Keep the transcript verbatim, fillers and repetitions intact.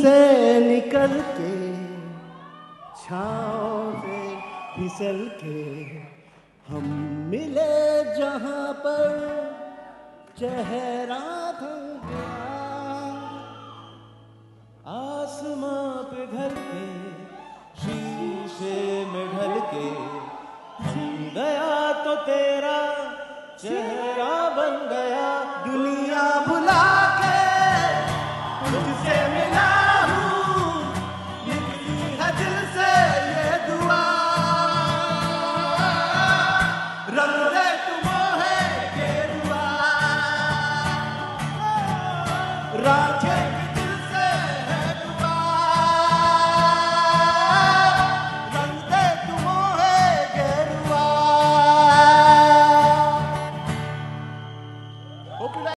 से निकल के छाँव से फिसल के हम मिले जहाँ पर चेहरा थम गया, आसमां पे ढल के शीशे में ढल के हम गया तो तेरा चेहरा बन गया। दुनिया भुला के तुझसे मिला हूँ, लिखी है दिल से ये दुआ, रंग दे तुम है ये दुआ। रात